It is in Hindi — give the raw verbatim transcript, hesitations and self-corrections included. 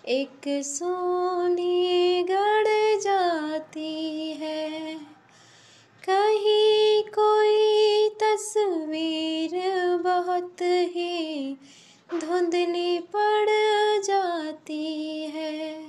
एक सोनी गड़ जाती है। कहीं कोई तस्वीर बहुत ही धुंधली पड़ जाती है।